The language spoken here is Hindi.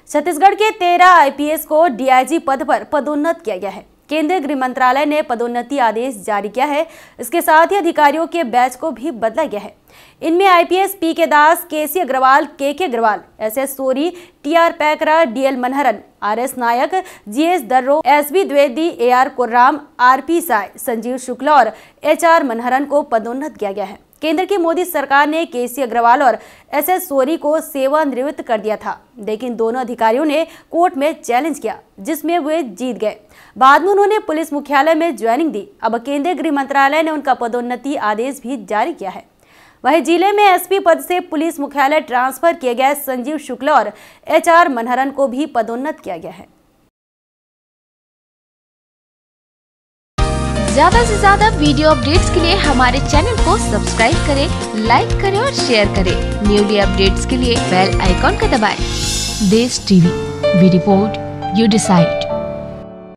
छत्तीसगढ़ के 13 आईपीएस को डीआईजी पद पर पदोन्नत किया गया है। केंद्रीय गृह मंत्रालय ने पदोन्नति आदेश जारी किया है। इसके साथ ही अधिकारियों के बैच को भी बदला गया है। इनमें IPS PK Das, KC Agrawal, KK Agrawal, SS Sori, TR Paikra, DL Manharan, RS Nayak, GS Darro, SB Dwivedi, AR Kurram, RP Sai, Sanjeev Shukla और एचआर मनहरन को पदोन्नत किया गया है। केंद्र की मोदी सरकार ने केसी अग्रवाल और एसएस सोरी को सेवानिवृत्त कर दिया था, लेकिन दोनों अधिकारियों ने कोर्ट में चैलेंज किया, जिसमें वे जीत गए। बाद में उन्होंने पुलिस मुख्यालय में ज्वाइनिंग दी। अब केंद्रीय गृह मंत्रालय ने उनका पदोन्नति आदेश भी जारी किया है। वहीं जिले में एसपी पद से पुलिस मुख्यालय ट्रांसफर किए गए संजीव शुक्ला और एचआर मनहरन को भी पदोन्नत किया गया है। ज्यादा से ज्यादा वीडियो अपडेट्स के लिए हमारे चैनल को सब्सक्राइब करें, लाइक करें और शेयर करें। न्यूली अपडेट्स के लिए बेल आइकॉन का दबाएं। Desh TV, we report, you decide.